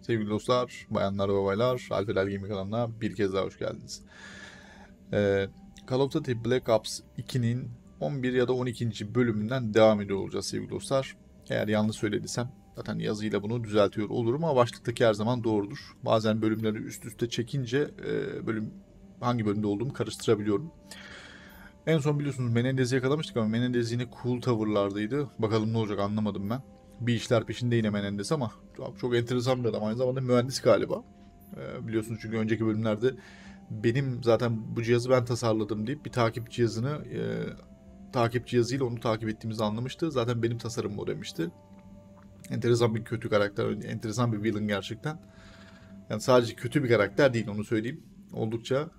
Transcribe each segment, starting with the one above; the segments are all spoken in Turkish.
Sevgili dostlar, bayanlar ve baylar, Alper Gaming kanalına bir kez daha hoş geldiniz. Call of Duty Black Ops 2'nin 11 ya da 12. bölümünden devam ediyor olacağız sevgili dostlar. Eğer yanlış söylediysem zaten yazıyla bunu düzeltiyor olurum ama başlıktaki her zaman doğrudur. Bazen bölümleri üst üste çekince hangi bölümde olduğumu karıştırabiliyorum. En son biliyorsunuz Menendez'i yakalamıştık ama Menendez yine cool tavırlardaydı. Bakalım ne olacak anlamadım ben. Bir işler peşinde yine Menendez ama çok enteresan bir adam. Aynı zamanda mühendis galiba. Biliyorsunuz çünkü önceki bölümlerde benim zaten bu cihazı ben tasarladım deyip bir takip cihazıyla onu takip ettiğimizi anlamıştı. Zaten benim tasarımım o demişti. Enteresan bir kötü karakter, enteresan bir villain gerçekten. Yani sadece kötü bir karakter değil, onu söyleyeyim. Oldukça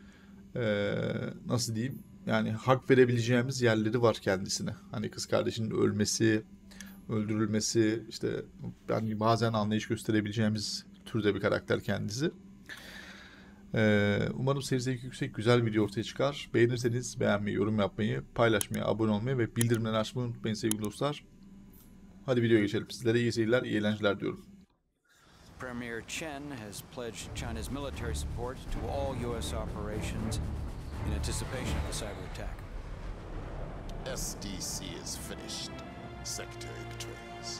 nasıl diyeyim, yani hak verebileceğimiz yerleri var kendisine. Hani kız kardeşinin ölmesi, öldürülmesi, işte yani bazen anlayış gösterebileceğimiz türde bir karakter kendisi. Umarım seyir zevki yüksek, güzel bir video ortaya çıkar. Beğenirseniz beğenmeyi, yorum yapmayı, paylaşmayı, abone olmayı ve bildirimleri açmayı unutmayın sevgili dostlar. Hadi videoya geçelim. Sizlere iyi seyirler, iyi eğlenceler diyorum. Premier Chen has pledged China's military support to all U.S. operations in anticipation of a cyber attack. SDC is finished, Secretary Petraeus.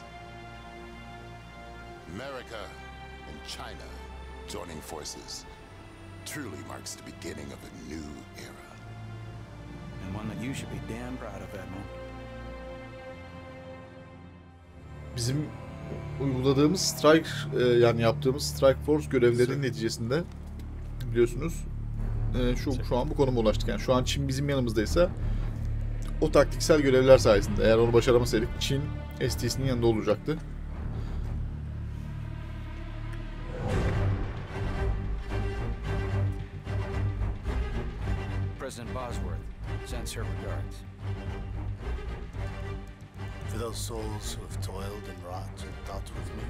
America and China joining forces truly marks the beginning of a new era. And one that you should be damn proud of, Admiral. Bizim uyguladığımız strike, yani yaptığımız strike force görevlerinin neticesinde biliyorsunuz şu an bu konuma ulaştık. Yani şu an Çin bizim yanımızdaysa o taktiksel görevler sayesinde, eğer onu başaramasaydık Çin SDC'nin yanında olacaktı. President Bosworth sends her regards. For those souls who have toiled and wrought and thought with me,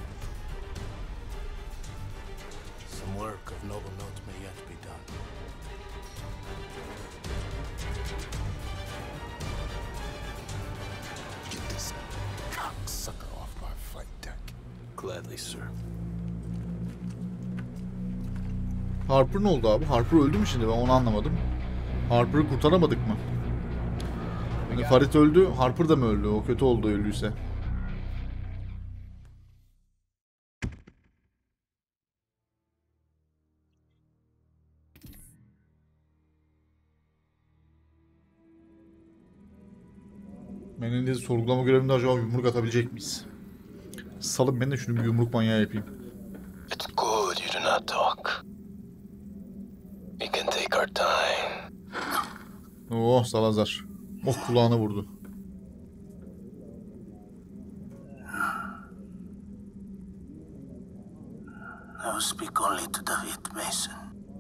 some work of noble note may yet be done. Get this cocksucker off my flight deck. Gladly, sir. Harper ne oldu abi? Harper öldü mü şimdi? Ben onu anlamadım. Harper'ı kurtaramadık mı? Yani Farid öldü, Harper da mı öldü? O kötü oldu öldüyse. Menendez'i sorgulama görevinde acaba yumruk atabilecek miyiz? Salın ben de şunu bir yumruk manyağı yapayım. It's good you do not talk. We can take our time. Oh Salazar. Oh kulağına vurdu. I will speak only to David Mason.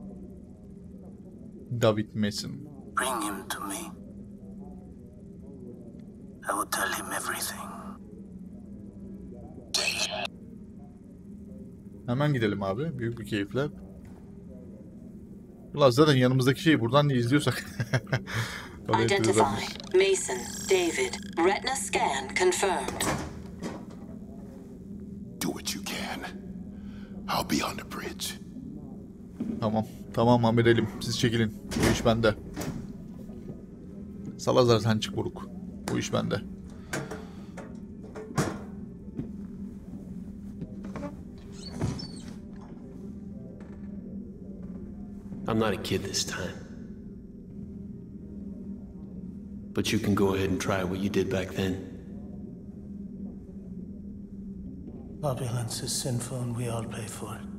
David Mason. Bring him to me. I will tell him everything. Hemen gidelim abi. Büyük bir keyifle. Ulan zaten yanımızdaki şeyi buradan niye izliyorsak. Identify. Mason, David. Retina scan confirmed. Do what you can. I'll be on the bridge. Tamam. Tamam amirelim. Siz çekilin. Bu iş bende. Salazar sen çık buruk. Bu iş bende. I'm not a kid this time. But you can go ahead and try what you did back then. Opulence is sinful and we all pay for it.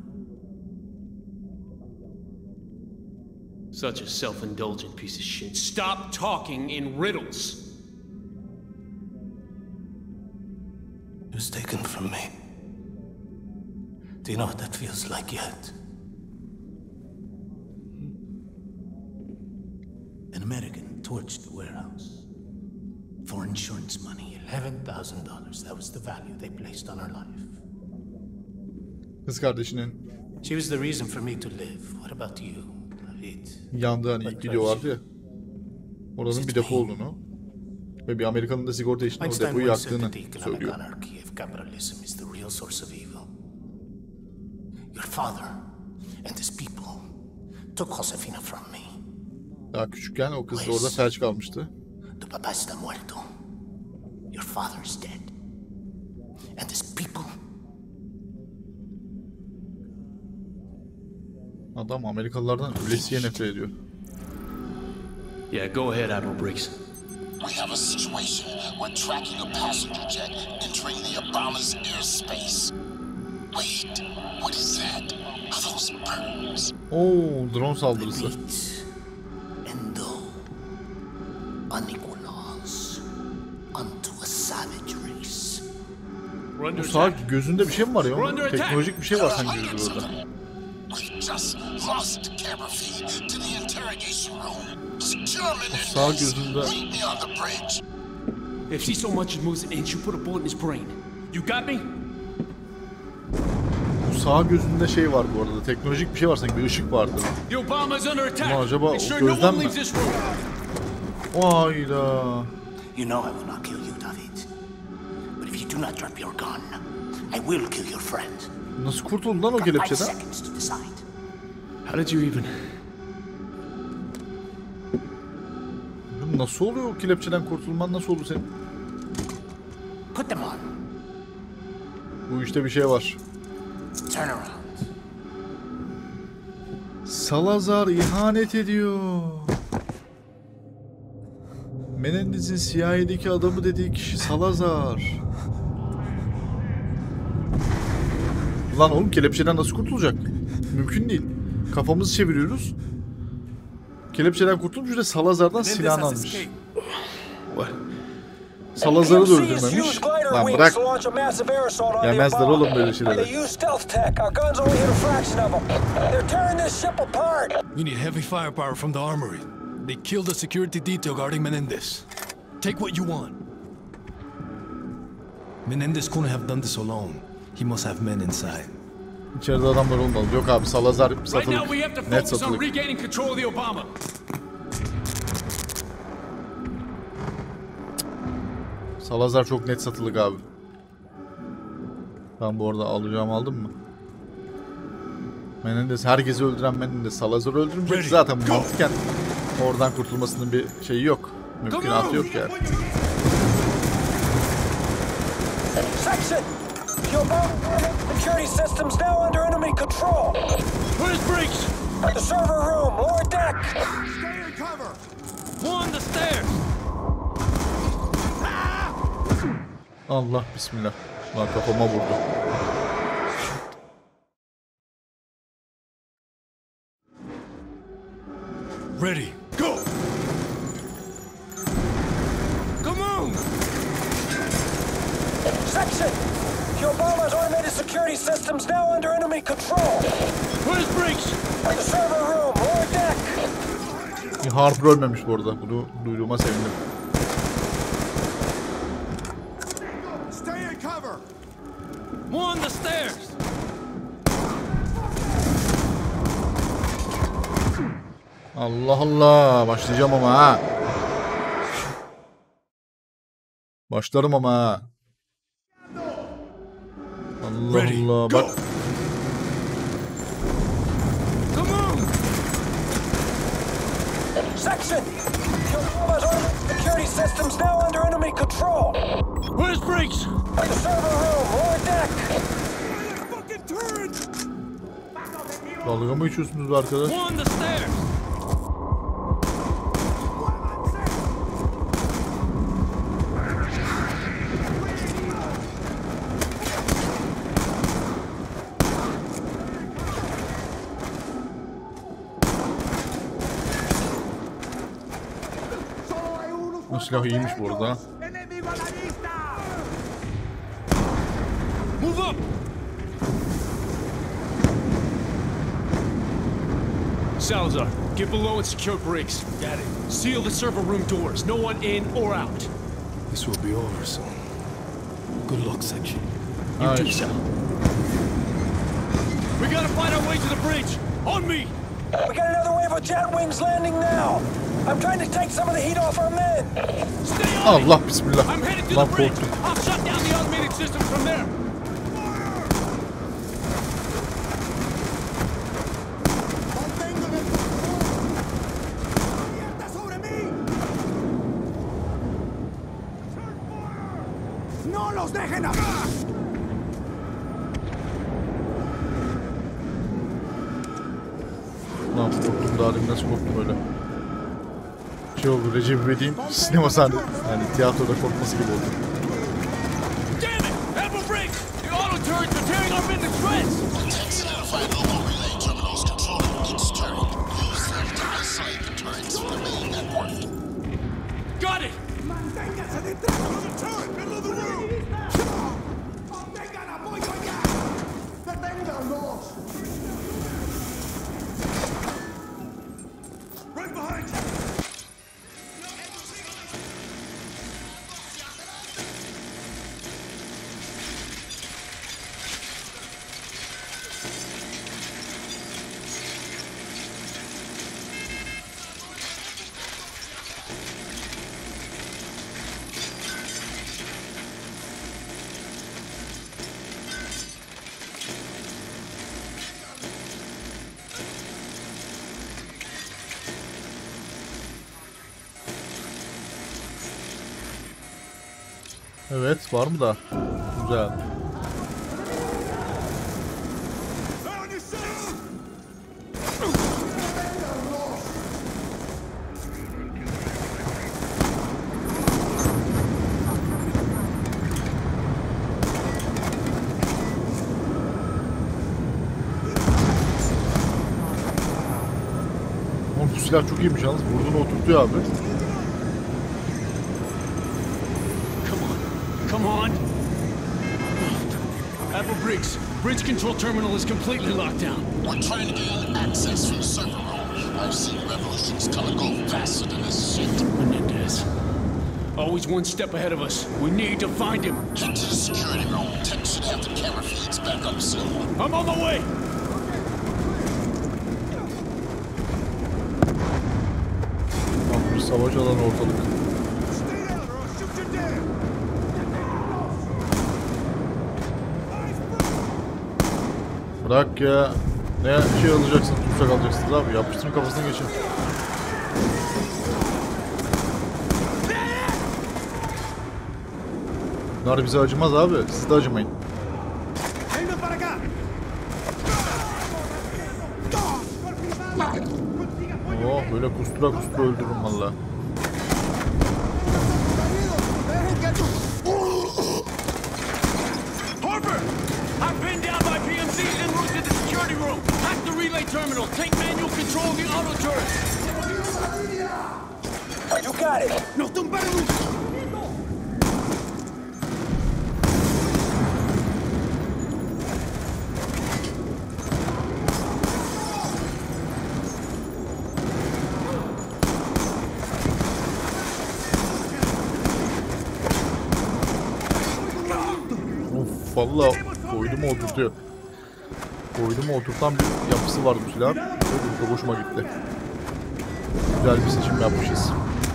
Such a self-indulgent piece of shit. Stop talking in riddles! It was taken from me. Do you know what that feels like yet? An American torched the warehouse. For insurance money, $11,000. That was the value they placed on her life. Kız kardeşinin She was the reason for me to live. What about you, David? yandığı hani ilk video vardı ya. Oranın bir depo olduğunu ve bir Amerikanın da sigorta için o Einstein depoyu once said yaktığını that the economic söylüyor. anarchy of capitalism is the real source of evil. father and his people took Josefina from me. Daha küçükken o kız orada felç kalmıştı. Tu papá está muerto. Your father is dead. And his people. Adam Amerikalılardan ölesiye nefret ediyor. Yeah, go ahead, Admiral Briggs. We have a situation. We're tracking a passenger jet entering the Obama's airspace. Wait, what is that? Are those birds? Oo, drone saldırısı. Endo. Unequals. Unto a savage race. Bu sağ gözünde bir şey mi var ya? Teknolojik bir şey var sanki gözü burada. We just lost camera feed to the interrogation room. Secure Sağ gözünde. Meet me on the bridge. If she so much as moves an inch, you put a bullet in his brain. You got me? Bu sağ gözünde şey var bu arada. Teknolojik bir şey var sanki, bir ışık vardı. The Obama's under attack. Ulan acaba Make o sure no gözden one mi? leaves this room. Hayda. You know I will not kill you, David. But if you do not drop your gun, I will kill your friend. Nasıl kurtuldun lan o Got 5 kelepçeden? seconds to decide. How did you even... Nasıl oluyor o kelepçeden kurtulman, nasıl oldu senin? Put them on. Bu işte bir şey var. Turn around. Salazar ihanet ediyor. Menendez'in CIA'deki adamı dediği kişi Salazar. Lan oğlum kelepçeden nasıl kurtulacak? Mümkün değil. Kafamızı çeviriyoruz. Kelepçeden kurtulmuş ve Salazar'dan silahını almış. Salazar'ı da öldürmemiş. Lan bırak. Yemezler oğlum böyle şeyleri. We need heavy firepower from the armory. They killed the security detail guarding Menendez. Take what you want. Menendez couldn't have done this alone. He must have men inside. İçeride adamlar olmalı. Yok abi, Salazar Right now we have satılık. to Net focus on satılık. regaining control of the Obama. Salazar çok net satılık abi. Ben bu arada alacağım, aldım mı? Menendez, herkesi öldüren Menendez Salazar'ı öldürmeyecek. Zaten mantıken oradan kurtulmasının bir şeyi yok. Mümkünatı yok yani. Section! Your security system's now under enemy control. Where's Briggs? At the server room, lower deck. Stay in cover! One on the stairs. Allah bismillah. Lan kafama vurdu. Ready, go! Come on! Section! Your Obama's automated security system's now under enemy control. Where's Briggs? At the server room, lower deck. Harper ölmemiş bu arada. Bunu duyduğuma sevindim. Stay in cover! One on the stairs. Allah Allah. Başlayacağım ama ha. Başlarım ama ha. Allah Ready, Allah. go! Bak. Come on! Section! Your Obama's automated security system's now under enemy control. Where's Briggs? At the server room, lower deck. Fucking turret! Dalga mı içiyorsunuz arkadaş? One on the stairs. Bu silah iyiymiş bu arada. Move up! Salazar, get below and secure Briggs. Got it. Seal the server room doors. No one in or out. This will be over soon. Good luck, Section. You do Nice. so. We gotta find our way to the bridge. On me! We got another wave of jet wings landing now. I'm trying to take some of the heat off our men. Stay on Allah it. bismillah. I'm headed to Lan the bridge. korktum. I'll shut down the automated system from there. Lan korktum, daha demin nasıl korktum öyle. Şey oldu, Recep İvedik'in sinema sahne, yani tiyatroda korkması gibi oldu. Damn it! Apple Briggs! The auto turrets are tearing our men to shreds! Text identified local relay terminals controlling each turret. Use them to isolate the turrets from the main network. Got it! ¡Manténgase detrás de the turret, middle of the room! ¡Obtengan apoyo ya! ¡Deténganlos! Right behind you! Evet, var mı da? Güzel. Oğlum bu silah çok iyiymiş yalnız. Vurduğunu oturtuyor abi. Come on! Apple Briggs, bridge control terminal is completely locked down. We're trying to gain access from the server room. I've seen revolutions come and go faster than this shit. Menendez. Always one step ahead of us. We need to find him. Head to the security room. Tech should have the camera feeds back up soon. I'm on my way! Bak bir savaş alanı ortalık. Stay down or I'll shoot you dead! Bırak ya. Ne şey alacaksın, tutsak alacaksınız abi. Yapıştırın kafasına geçin. Bunlar bize acımaz abi. Siz de acımayın. ¡Venga para acá! Oh, böyle kustura kustura öldürürüm valla. Harper! I've been down by PMCs en route to the security room. Hack the relay terminal. Take manual control of the auto turrets. You got it! ¡Nos tumbaron! Of valla koydu mu oturtuyor. Koydu mu oturtan bir yapısı var bu silah. Çok hoşuma gitti. Güzel bir seçim yapmışız.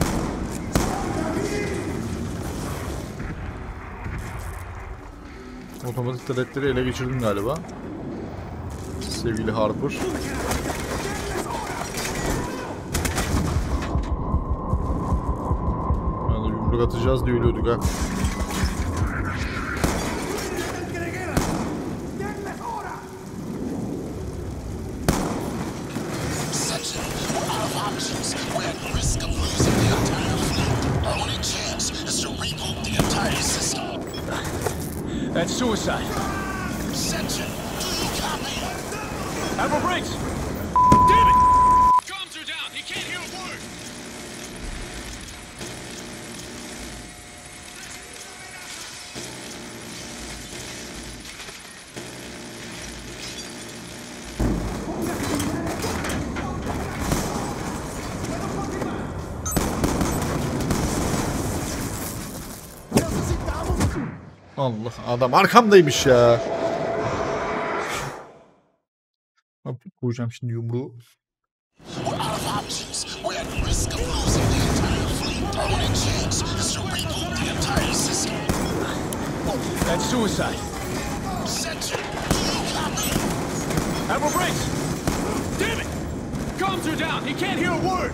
Otomatik taretleri ele geçirdim galiba. Sevgili Harper. Yani yumruk atacağız diye ölüyorduk ha. Section, we're out of options. We're at risk of losing the entire fleet. Our only chance is to reboot the entire system. That's suicide. Section, do you copy? Apple Briggs! Damn it! Comms are down. He can't hear a word. Allah, adam arkamdaymış ya. Koyacağım şimdi yumruğu. We're out of options. We're at risk of losing the entire fleet. Our only chance is to reboot the entire system. That's suicide. Section, do you copy? Apple Briggs! Damn it! Comms are down. He can't hear a word.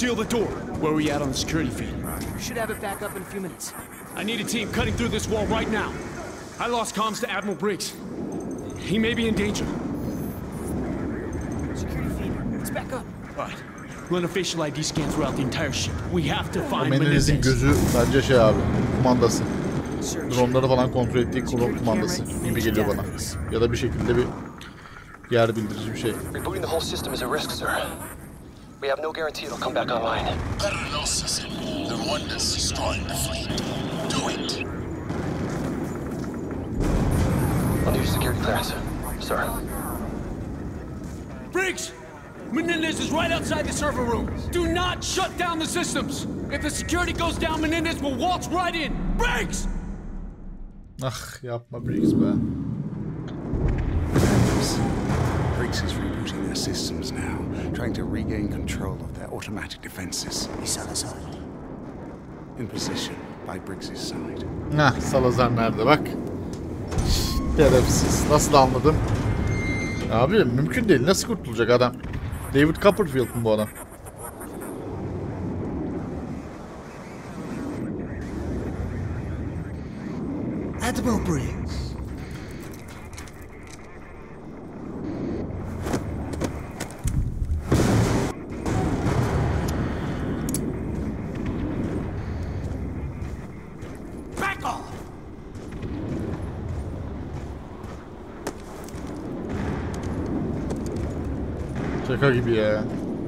seal the door. Where are we at on the security feed? Should have it back up in a few minutes. I need a team cutting through this wall right now. I lost comms to Admiral Briggs. He may be in danger. Security feed, it's back up. All right. Run a facial ID scan throughout the entire ship. We have to find Menendez'in gözü bence şey abi, kumandası. Dronları falan kontrol ettiği kumandası gibi geliyor bana. Ya da bir şekilde bir yer bildirici bir şey. Rebooting the whole system is a risk, sir. We have no guarantee it'll come back online. Better no system. The one that's destroying the fleet. Do it. I'll need a security clearance, sir. Briggs! Menendez is right outside the server room. Do not shut down the systems. If the security goes down, Menendez will waltz right in. Briggs! Ah, yapma Briggs be. Briggs is rebooting their systems now, trying to regain control of their automatic defenses. Salazar. In position by Briggs' side. Hah, Salazar nerede bak. Şerefsiz. Nasıl anladım? Abi mümkün değil. Nasıl kurtulacak adam? David Copperfield mu bu adam? Admiral Briggs. Back off! Şaka gibi ya.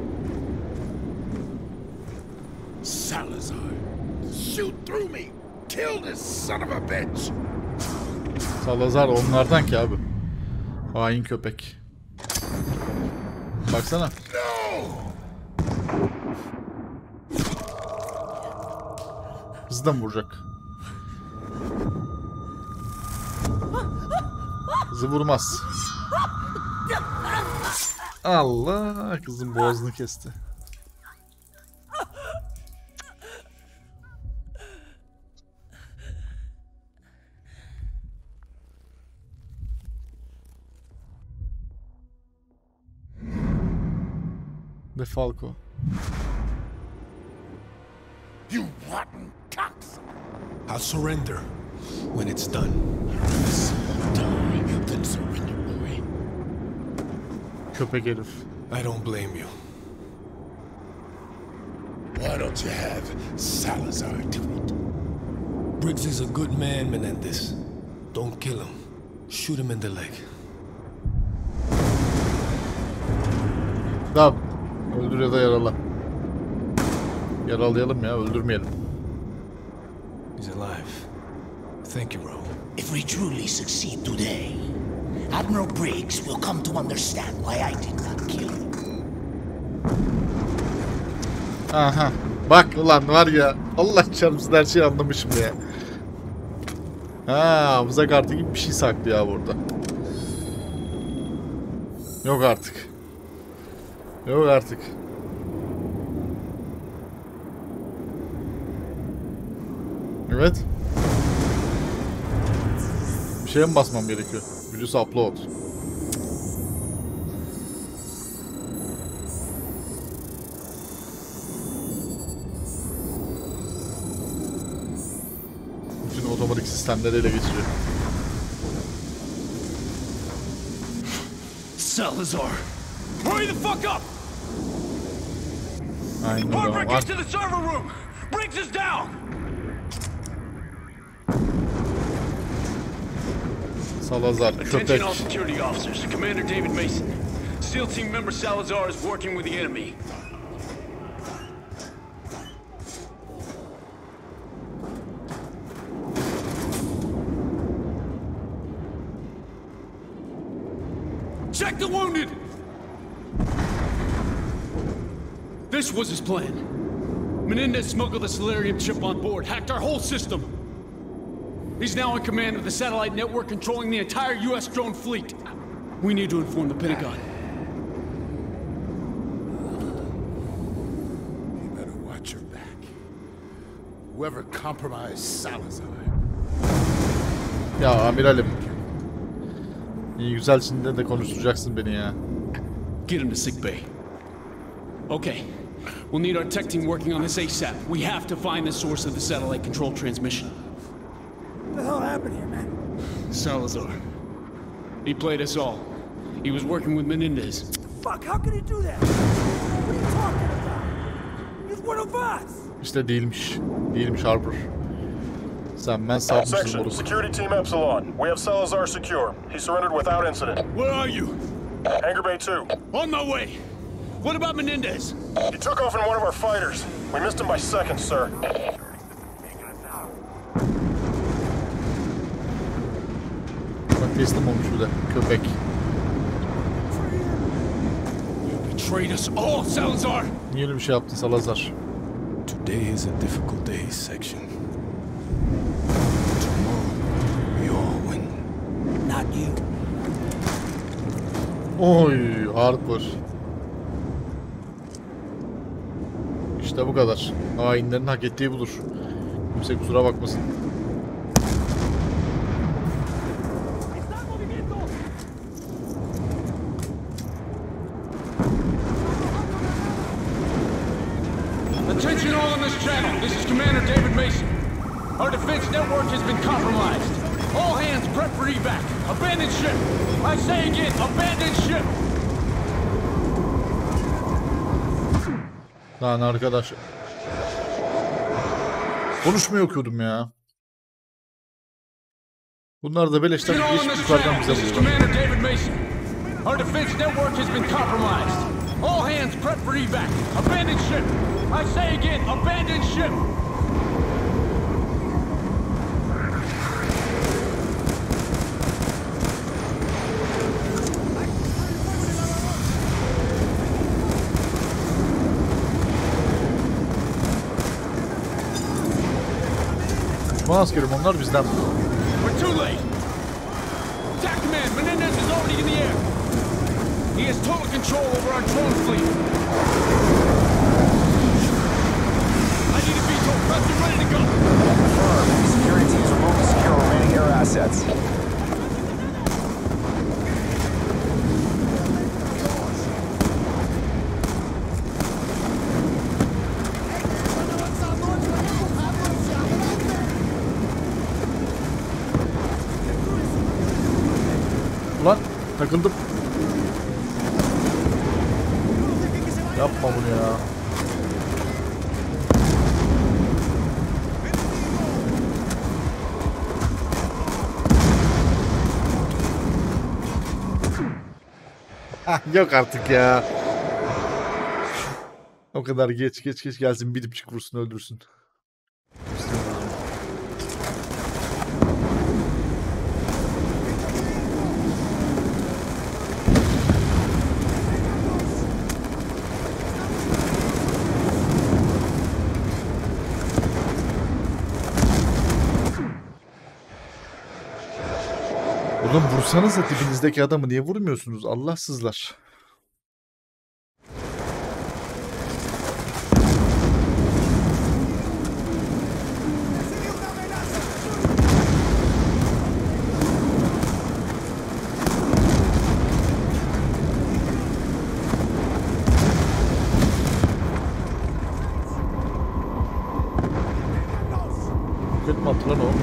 Salazar, shoot through me. Kill this son of a bitch. Salazar onlardan ki abi. Hain köpek. Baksana. Hızlı da mı vuracak? Hızı vurmaz. Allah, kızın boğazını kesti. DeFalco. You rotten cocks. I'll surrender when it's done. Die, then surrender, boy. Köpek herif. I don't blame you. Why don't you have Salazar do it? Briggs is a good man, Menendez. Don't kill him. Shoot him in the leg. Tamam. Öldür ya da yarala. Yaralayalım ya, öldürmeyelim. He's alive. Thank you, Ro. If we truly succeed today, Admiral Briggs will come to understand why I did not kill him. Aha. Bak ulan var ya. Allah çarpsın her şeyi anlamışım ya. Ha, hafıza kartı gibi bir şey saklıyor ya burada. Yok artık. Yok artık. Evet. Bir şeye mi basmam gerekiyor? Virüs upload. Bütün otomatik sistemleri ele geçiriyor. Salazar! Hurry the fuck up! Aynen öyle. Harper, get to the server room! Briggs is down! Salazar, Attention köpek. all security officers. Commander David Mason. SEAL team member Salazar is working with the enemy. Check the wounded! This was his plan. Menendez smuggled the Solarium chip on board, hacked our whole system. He's now in command of the satellite network controlling the entire U.S. drone fleet. We need to inform the Pentagon. You better watch your back. Whoever compromised Salazar. Ya amiralim. İyi güzel şimdi de konuşturacaksın beni ya. Get him to sick bay. Okay, We'll need our tech team working on this ASAP. We have to find the source of the satellite control transmission. What the hell happened here, man? Salazar. He played us all. He was working with Menendez. Fuck, how could he do that? What are you talking about? He's one of us. İşte değilmiş. Değilmiş Harper. Sen ben sapmışsın Section, moruk. Security Team Epsilon. We have Salazar secure. He surrendered without incident. Where are you? Hangar Bay 2. On my way. What about Menendez? He took off in one of our fighters. We missed him by seconds, sir. Bak teslim olmuş bir de. Köpek. You betrayed us all, Salazar! Niye öyle bir şey yaptın Salazar? Today is a difficult day, Section. Tomorrow, we all win. Not you. Oy Harper. İşte bu kadar. Hainlerin hak ettiği budur. Kimse kusura bakmasın. Attention all on this channel. This is Commander David Mason. Our defense network has been compromised. All hands prep for evac. Abandon ship. I say again, abandon ship. Lan arkadaş. Konuşmayı okuyordum ya. Bunlar da beleşten geçip yukarıdan bize This is vuruyorlar. Commander David Mason. Our defense network has been compromised. All hands prep for evac. Abandon ship. I say again, abandon ship. Düşman askerim onlar bizden. We're too late. Attack command, Menendez is already in the air. He has total control over our drone fleet. I need a VTOL prep and ready to go. Confirmed. Security teams remotely secure remaining air assets. Ulan takıldım. Yapma bunu ya. Yok artık ya. O kadar geç gelsin bir dipçik vursun öldürsün. Oğlum vursanız da dibinizdeki adamı niye vurmuyorsunuz? Allahsızlar. Roket mi attı lan o?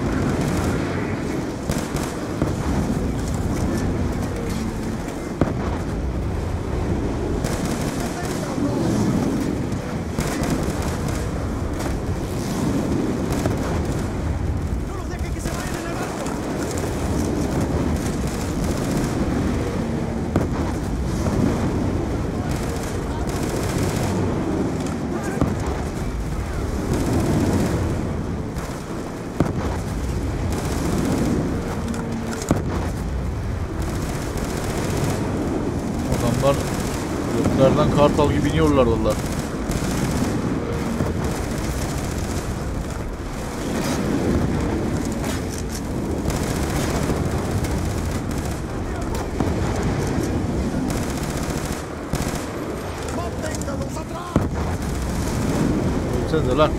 Adamlar göklerden kartal gibi iniyorlar valla. Ölsenize lan.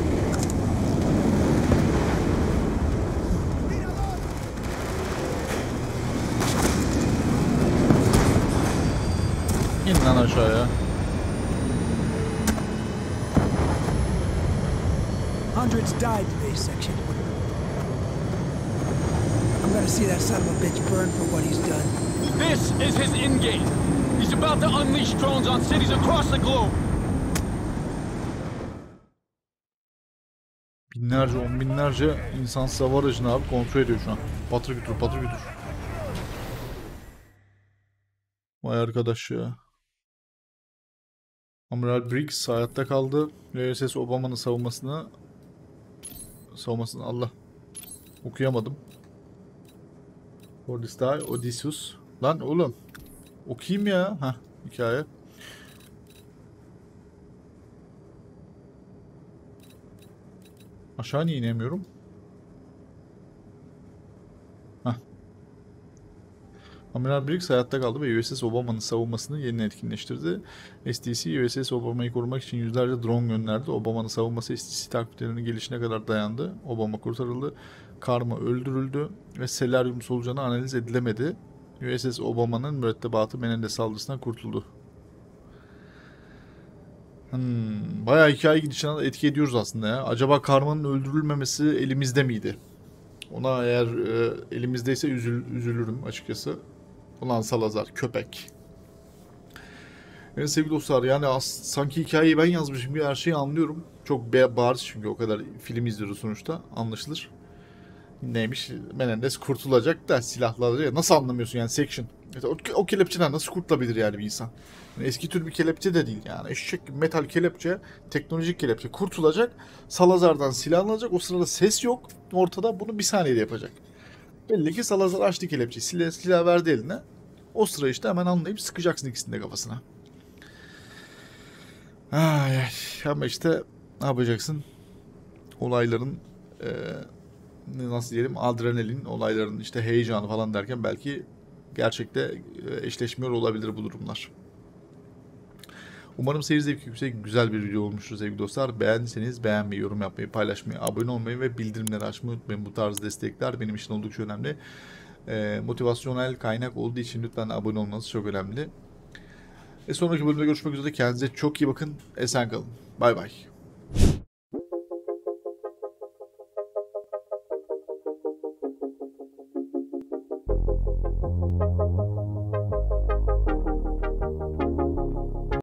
İn lan aşağıya. Hundreds died today, Section. I'm gonna see that son of a bitch burn for what he's done. This is his end game. He's about to unleash drones on cities across the globe. Binlerce, on binlerce insan hava aracını abi kontrol ediyor şu an. Patır götür, patır götür. Vay arkadaş ya. Amiral Briggs hayatta kaldı. USS Obama'nın savunmasını Allah okuyamadım. For this day Odysseus. Lan oğlum okuyayım ya. Heh, hikaye. Aşağı niye inemiyorum? Heh. Amiral Briggs hayatta kaldı ve USS Obama'nın savunmasını yeniden etkinleştirdi. SDC, USS Obama'yı korumak için yüzlerce drone gönderdi. Obama'nın savunması SDC takiplerinin gelişine kadar dayandı. Obama kurtarıldı. Karma öldürüldü ve seleryum solucanı analiz edilemedi. USS Obama'nın mürettebatı Menendez saldırısından kurtuldu. Bayağı hikaye gidişine etki ediyoruz aslında ya. Acaba Karma'nın öldürülmemesi elimizde miydi? Ona eğer elimizdeyse üzülürüm açıkçası. Ulan Salazar köpek. Evet sevgili dostlar, yani sanki hikayeyi ben yazmışım gibi her şeyi anlıyorum. Çok bariz çünkü o kadar film izliyoruz sonuçta, anlaşılır. Neymiş? Menendez kurtulacak da silahları nasıl anlamıyorsun yani Section? O kelepçeden nasıl kurtulabilir yani bir insan? Yani eski tür bir kelepçe de değil yani. Eşek metal kelepçe, teknolojik kelepçe kurtulacak. Salazar'dan silah alacak. O sırada ses yok ortada. Bunu bir saniyede yapacak. Belli ki Salazar açtı kelepçeyi. Silah verdi eline. O sıra işte hemen anlayıp sıkacaksın ikisini de kafasına. Ay, ama işte ne yapacaksın? Olayların nasıl diyelim, adrenalin, olayların işte heyecanı falan derken belki gerçekte eşleşmiyor olabilir bu durumlar. Umarım seyir zevki yüksek, güzel bir video olmuştur sevgili dostlar. Beğendiyseniz beğenmeyi, yorum yapmayı, paylaşmayı, abone olmayı ve bildirimleri açmayı unutmayın. Bu tarz destekler benim için oldukça önemli. Motivasyonel kaynak olduğu için lütfen abone olmanız çok önemli. Sonraki bölümde görüşmek üzere. Kendinize çok iyi bakın. Esen kalın. Bay bay.